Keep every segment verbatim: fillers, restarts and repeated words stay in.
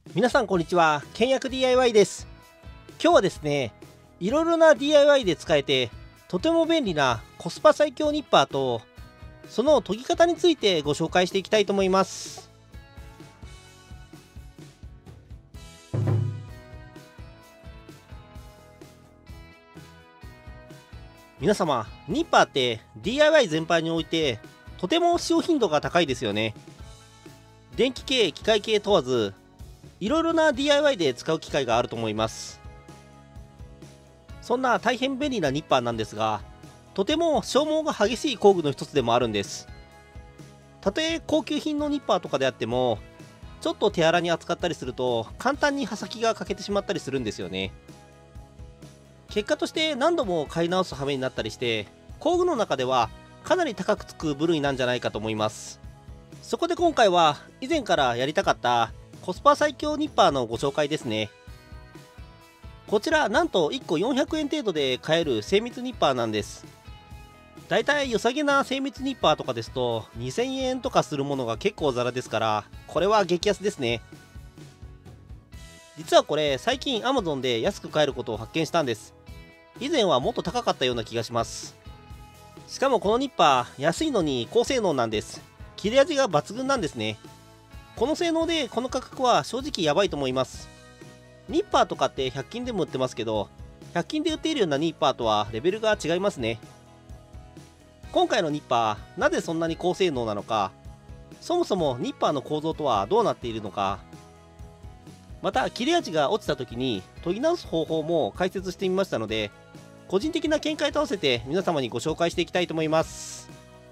皆さんこんにちは。倹約 ディーアイワイ です。今日はですね、いろいろな ディーアイワイ で使えてとても便利なコスパ最強ニッパーとその研ぎ方についてご紹介していきたいと思います。皆様、ニッパーって ディーアイワイ 全般においてとても使用頻度が高いですよね。電気系、機械系問わずいろいろな ディーアイワイ で使う機会があると思います。そんな大変便利なニッパーなんですが、とても消耗が激しい工具の一つでもあるんです。たとえ高級品のニッパーとかであっても、ちょっと手荒に扱ったりすると簡単に刃先が欠けてしまったりするんですよね。結果として何度も買い直す羽目になったりして、工具の中ではかなり高くつく部類なんじゃないかと思います。そこで今回は以前からやりたかったコスパ最強ニッパーのご紹介ですね。こちらなんといっこよんひゃくえん程度で買える精密ニッパーなんです。だいたい良さげな精密ニッパーとかですとにせんえんとかするものが結構ザラですから、これは激安ですね。実はこれ最近 アマゾン で安く買えることを発見したんです。以前はもっと高かったような気がします。しかもこのニッパー安いのに高性能なんです。切れ味が抜群なんですね。この性能でこの価格は正直やばいと思います。ニッパーとかってひゃく均でも売ってますけど、ひゃく均で売っているようなニッパーとはレベルが違いますね。今回のニッパー、なぜそんなに高性能なのか、そもそもニッパーの構造とはどうなっているのか、また切れ味が落ちた時に研ぎ直す方法も解説してみましたので、個人的な見解と合わせて皆様にご紹介していきたいと思います。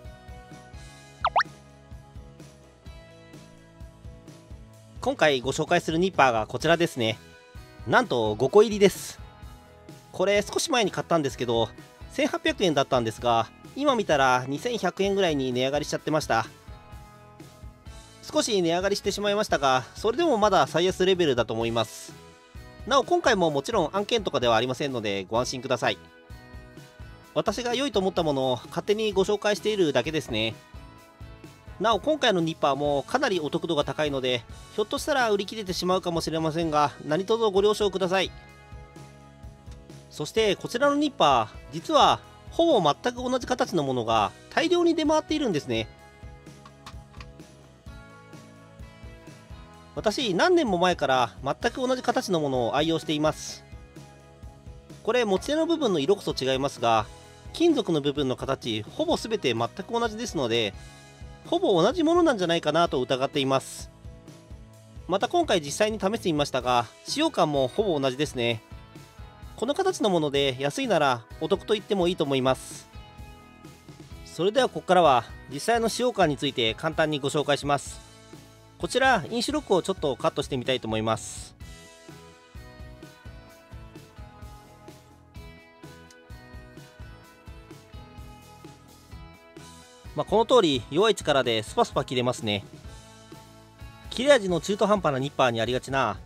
今回ご紹介するニッパーがこちらですね。なんとごこ入りです。これ少し前に買ったんですけどせんはっぴゃくえんだったんですが、今見たらにせんひゃくえんぐらいに値上がりしちゃってました。少し値上がりしてしまいましたが、それでもまだ最安レベルだと思います。なお今回ももちろん案件とかではありませんのでご安心ください。私が良いと思ったものを勝手にご紹介しているだけですね。なお今回のニッパーもかなりお得度が高いので、ひょっとしたら売り切れてしまうかもしれませんが、何卒ご了承ください。そしてこちらのニッパー、実はほぼ全く同じ形のものが大量に出回っているんですね。私何年も前から全く同じ形のものを愛用しています。これ持ち手の部分の色こそ違いますが、金属の部分の形ほぼ全て全く同じですので、ほぼ同じものなんじゃないかなと疑っています。また今回実際に試してみましたが、使用感もほぼ同じですね。この形のもので安いならお得と言ってもいいと思います。それではここからは実際の使用感について簡単にご紹介します。こちら飲酒ロックをちょっとカットしてみたいと思います。まあ、この通り弱い力でスパスパ切れますね。切れ味の中途半端なニッパーにありがちな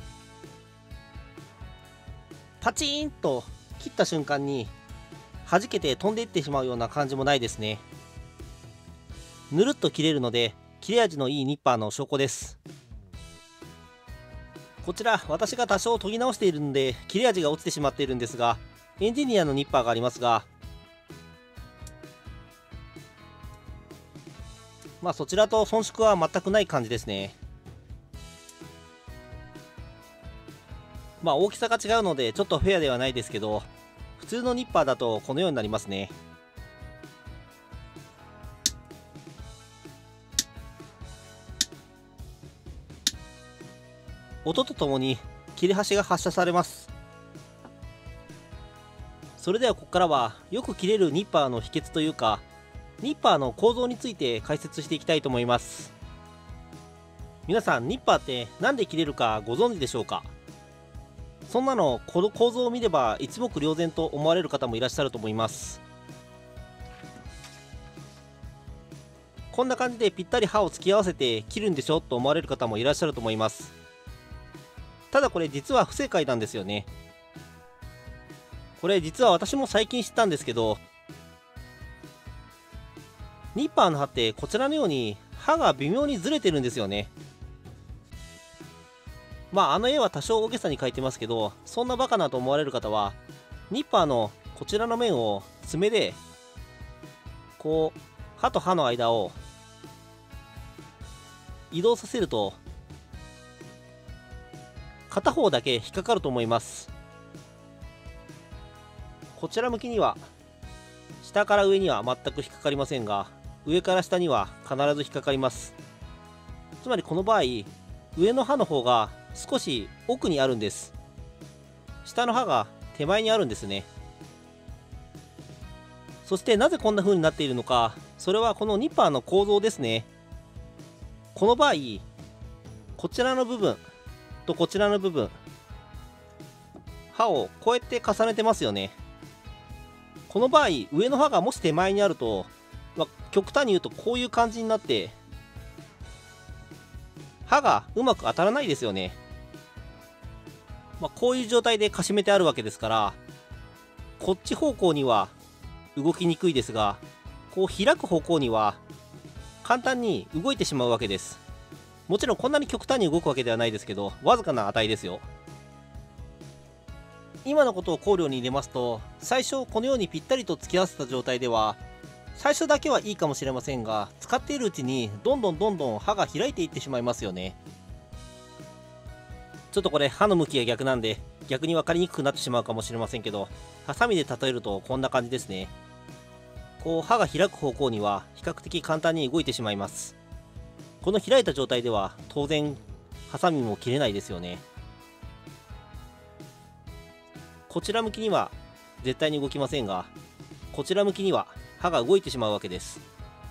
パチーンと切った瞬間に弾けて飛んでいってしまうような感じもないですね。ぬるっと切れるので切れ味のいいニッパーの証拠です。こちら私が多少研ぎ直しているので切れ味が落ちてしまっているんですが、エンジニアのニッパーがありますが、まあそちらと遜色は全くない感じですね。まあ大きさが違うのでちょっとフェアではないですけど、普通のニッパーだとこのようになりますね。音とともに切れ端が発射されます。それではここからはよく切れるニッパーの秘訣というか、ニッパーの構造について解説していきたいと思います。皆さんニッパーって何で切れるかご存知でしょうか？そんなのこの構造を見れば一目瞭然と思われる方もいらっしゃると思います。こんな感じでぴったり刃を突き合わせて切るんでしょと思われる方もいらっしゃると思います。ただこれ実は不正解なんですよね。これ実は私も最近知ったんですけど、ニッパーの刃ってこちらのように刃が微妙にずれてるんですよね。 まああの絵は多少大げさに描いてますけど、そんなバカなと思われる方はニッパーのこちらの面を爪でこう歯と歯の間を移動させると片方だけ引っかかると思います。こちら向きには下から上には全く引っかかりませんが、上から下には必ず引っかかります。つまりこの場合、上の歯の方が少し奥にあるんです。下の歯が手前にあるんですね。そしてなぜこんな風になっているのか、それはこのニッパーの構造ですね。この場合、こちらの部分とこちらの部分、歯をこうやって重ねてますよね。この場合、上の歯がもし手前にあると、まあ、極端に言うとこういう感じになって歯がうまく当たらないですよね。まあ、こういう状態でかしめてあるわけですから、こっち方向には動きにくいですが、こう開く方向には簡単に動いてしまうわけです。もちろんこんなに極端に動くわけではないですけど、わずかな値ですよ。今のことを考慮に入れますと、最初このようにぴったりと突き合わせた状態では最初だけはいいかもしれませんが、使っているうちにどんどんどんどん刃が開いていってしまいますよね。ちょっとこれ刃の向きが逆なんで逆に分かりにくくなってしまうかもしれませんけど、ハサミで例えるとこんな感じですね。こう刃が開く方向には比較的簡単に動いてしまいます。この開いた状態では当然ハサミも切れないですよね。こちら向きには絶対に動きませんが、こちら向きには刃が動いてしまうわけです。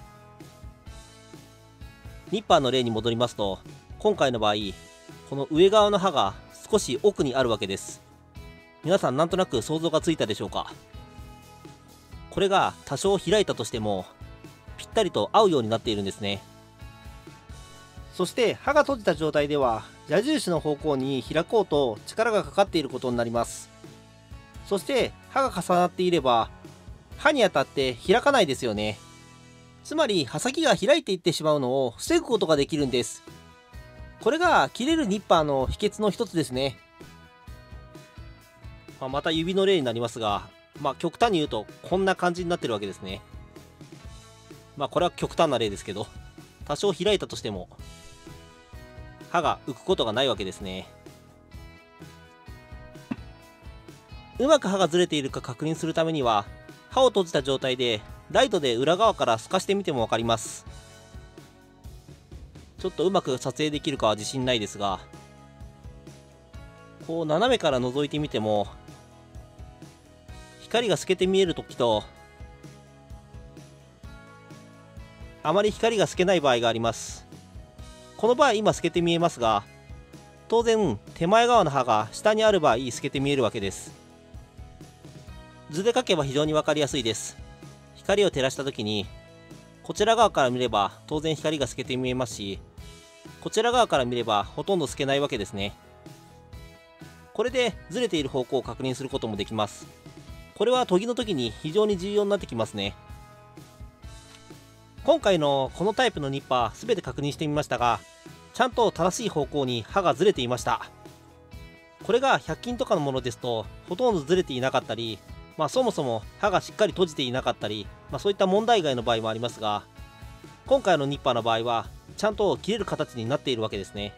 ニッパーの例に戻りますと、今回の場合この上側の刃が少し奥にあるわけです。皆さんなんとなく想像がついたでしょうか。これが多少開いたとしてもぴったりと合うようになっているんですね。そして刃が閉じた状態では矢印の方向に開こうと力がかかっていることになります。そして刃が重なっていれば刃に当たって開かないですよね。つまり刃先が開いていってしまうのを防ぐことができるんです。これが切れるニッパーの秘訣の一つですね。まあ、また指の例になりますが、まあ、極端に言うとこんな感じになってるわけですね。まあこれは極端な例ですけど、多少開いたとしても刃が浮くことがないわけですね。うまく刃がずれているか確認するためには、刃を閉じた状態でライトで裏側から透かしてみても分かります。ちょっとうまく撮影できるかは自信ないですが、こう斜めから覗いてみても光が透けて見える時とあまり光が透けない場合があります。この場合今透けて見えますが、当然手前側の刃が下にある場合透けて見えるわけです。図で描けば非常に分かりやすいです。光を照らした時にこちら側から見れば当然光が透けて見えますし、こちら側から見ればほとんど透けないわけですね。これでずれている方向を確認することもできます。これは研ぎの時に非常に重要になってきますね。今回のこのタイプのニッパー全て確認してみましたが、ちゃんと正しい方向に刃がずれていました。これがひゃく均とかのものですとほとんどずれていなかったり、まあそもそも刃がしっかり閉じていなかったり、まあ、そういった問題外の場合もありますが、今回のニッパーの場合はちゃんと切れる形になっているわけですね。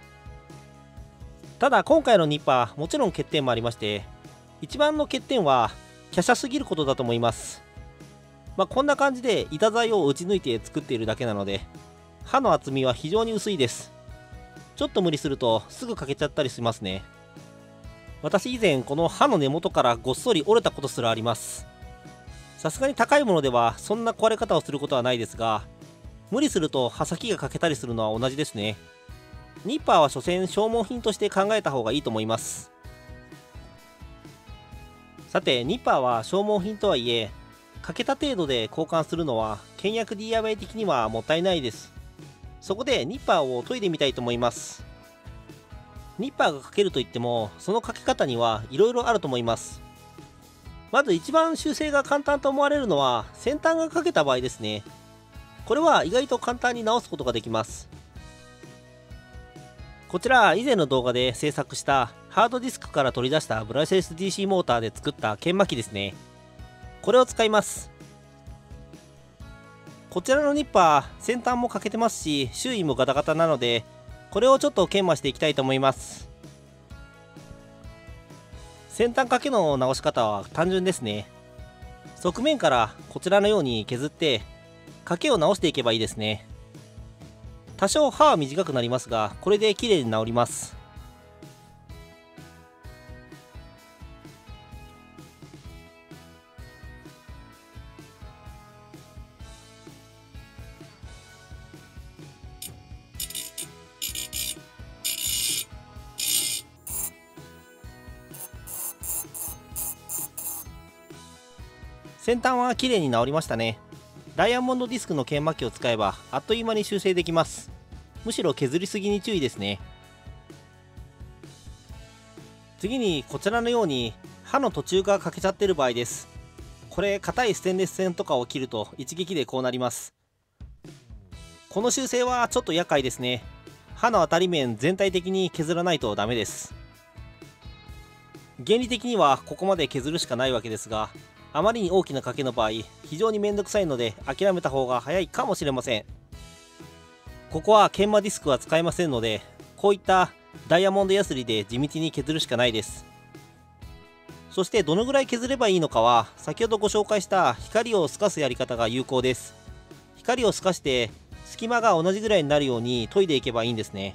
ただ今回のニッパーもちろん欠点もありまして、一番の欠点は華奢すぎることだと思います。まあこんな感じで板材を打ち抜いて作っているだけなので、刃の厚みは非常に薄いです。ちょっと無理するとすぐ欠けちゃったりしますね。私以前この刃の根元からごっそり折れたことすらあります。さすがに高いものではそんな壊れ方をすることはないですが、無理すると刃先が欠けたりするのは同じですね。ニッパーは所詮消耗品として考えた方がいいと思います。さてニッパーは消耗品とはいえ、欠けた程度で交換するのは倹約 ディーアイワイ 的にはもったいないです。そこでニッパーを研いでみたいと思います。ニッパーがかけるといってもそのかけ方にはいろいろあると思います。まず一番修正が簡単と思われるのは先端がかけた場合ですね。これは意外と簡単に直すことができます。 こちら以前の動画で制作したハードディスクから取り出したブラシレス ディーシー モーターで作った研磨機ですね。これを使います。こちらのニッパー先端も欠けてますし、周囲もガタガタなので、これをちょっと研磨していきたいと思います。先端掛けの直し方は単純ですね。側面からこちらのように削って掛けを直していけばいいですね。多少刃は短くなりますが、これで綺麗に直ります。先端は綺麗に直りましたね。ダイヤモンドディスクの研磨機を使えばあっという間に修正できます。むしろ削りすぎに注意ですね。次にこちらのように刃の途中が欠けちゃってる場合です。これ硬いステンレス線とかを切ると一撃でこうなります。この修正はちょっと厄介ですね。刃の当たり面全体的に削らないとダメです。原理的にはここまで削るしかないわけですが、あまりに大きな賭けの場合非常にめんどくさいので諦めた方が早いかもしれません。ここは研磨ディスクは使えませんので、こういったダイヤモンドヤスリで地道に削るしかないです。そしてどのぐらい削ればいいのかは先ほどご紹介した光を透かすやり方が有効です。光を透かして隙間が同じぐらいになるように研いでいけばいいんですね。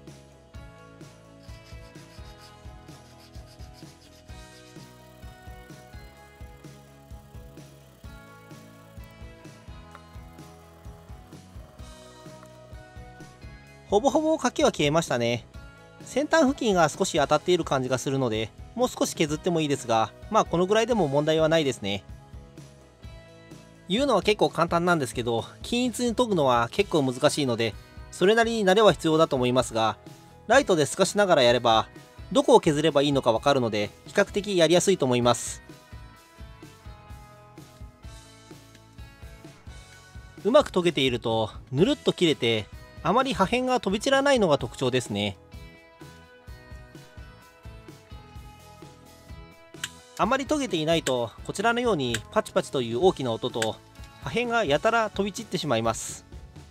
ほぼほぼ賭けは消えましたね。先端付近が少し当たっている感じがするので、もう少し削ってもいいですが、まあこのぐらいでも問題はないですね。言うのは結構簡単なんですけど、均一に研ぐのは結構難しいので、それなりに慣れは必要だと思いますが、ライトで透かしながらやれば、どこを削ればいいのかわかるので、比較的やりやすいと思います。うまく研げていると、ぬるっと切れて、あまり破片が飛び散らないのが特徴ですね。あまり研げていないと、こちらのようにパチパチという大きな音と破片がやたら飛び散ってしまいます。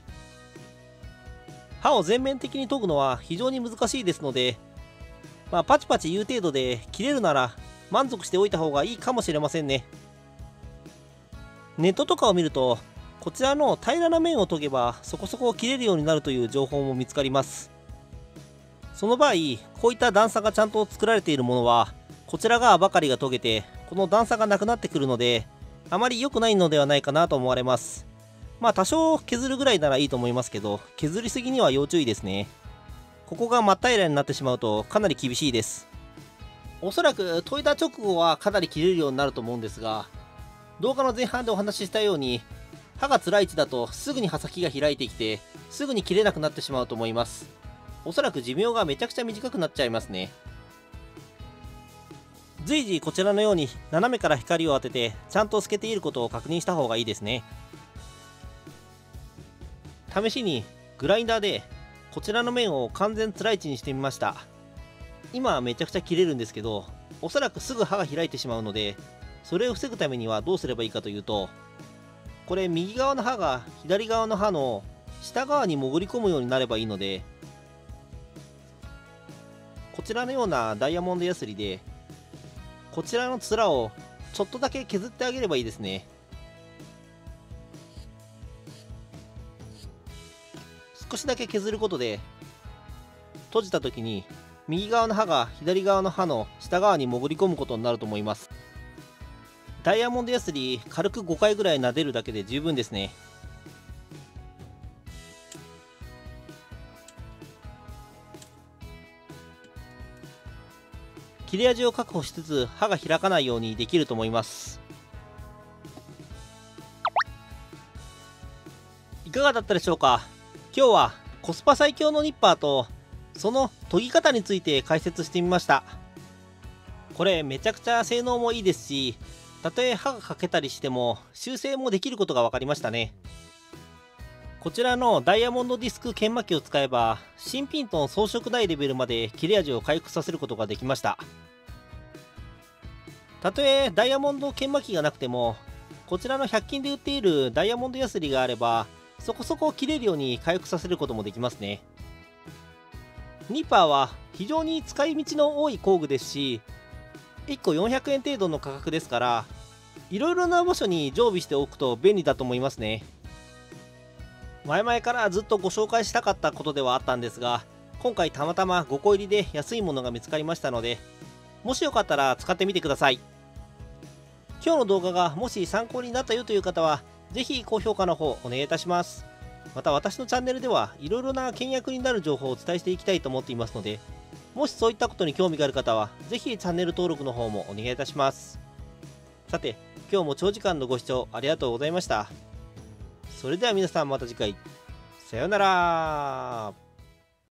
刃を全面的に研ぐのは非常に難しいですので、まあ、パチパチいう程度で切れるなら満足しておいた方がいいかもしれませんね。ネットとかを見ると、こちらの平らな面を研げばそこそこ切れるようになるという情報も見つかります。その場合、こういった段差がちゃんと作られているものはこちら側ばかりが研げて、この段差がなくなってくるので、あまり良くないのではないかなと思われます。まあ多少削るぐらいならいいと思いますけど、削りすぎには要注意ですね。ここが真っ平らになってしまうとかなり厳しいです。おそらく研いだ直後はかなり切れるようになると思うんですが、動画の前半でお話ししたように、刃が辛い位置だとすぐに刃先が開いてきて、すぐに切れなくなってしまうと思います。おそらく寿命がめちゃくちゃ短くなっちゃいますね。随時こちらのように斜めから光を当ててちゃんと透けていることを確認した方がいいですね。試しにグラインダーでこちらの面を完全つらい位置にしてみました。今はめちゃくちゃ切れるんですけど、おそらくすぐ刃が開いてしまうので、それを防ぐためにはどうすればいいかというと、これ右側の刃が左側の刃の下側に潜り込むようになればいいので、こちらのようなダイヤモンドヤスリでこちらの面をちょっとだけ削ってあげればいいですね。少しだけ削ることで閉じた時に右側の刃が左側の刃の下側に潜り込むことになると思います。ダイヤモンドヤスリ軽くごかいぐらい撫でるだけで十分ですね。切れ味を確保しつつ刃が開かないようにできると思います。いかがだったでしょうか。今日はコスパ最強のニッパーとその研ぎ方について解説してみました。これめちゃくちゃ性能もいいですし、たとえ刃が欠けたりしても修正もできることが分かりましたね。 こちらのダイヤモンドディスク研磨機を使えば新品と装飾ないレベルまで切れ味を回復させることができました。たとえダイヤモンド研磨機がなくても、こちらのひゃく均で売っているダイヤモンドヤスリがあればそこそこ切れるように回復させることもできますね。ニッパーは非常に使い道の多い工具ですし、いっこよんひゃくえん程度の価格ですから、いろいろな場所に常備しておくと便利だと思いますね。前々からずっとご紹介したかったことではあったんですが、今回たまたまごこ入りで安いものが見つかりましたので、もしよかったら使ってみてください。今日の動画がもし参考になったよという方は、ぜひ高評価の方お願いいたします。また私のチャンネルではいろいろな倹約になる情報をお伝えしていきたいと思っていますので、もしそういったことに興味がある方はぜひチャンネル登録の方もお願いいたします。さて、今日も長時間のご視聴ありがとうございました。それでは皆さんまた次回。さようなら。